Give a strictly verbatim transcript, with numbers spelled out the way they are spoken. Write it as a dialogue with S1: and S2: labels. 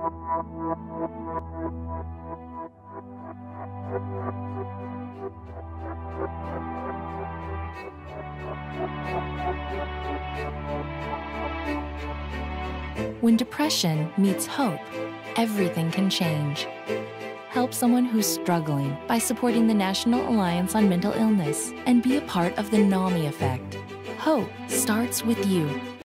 S1: When depression meets hope, everything can change. Help someone who's struggling by supporting the National Alliance on Mental Illness and be a part of the NAMI effect. Hope starts with you.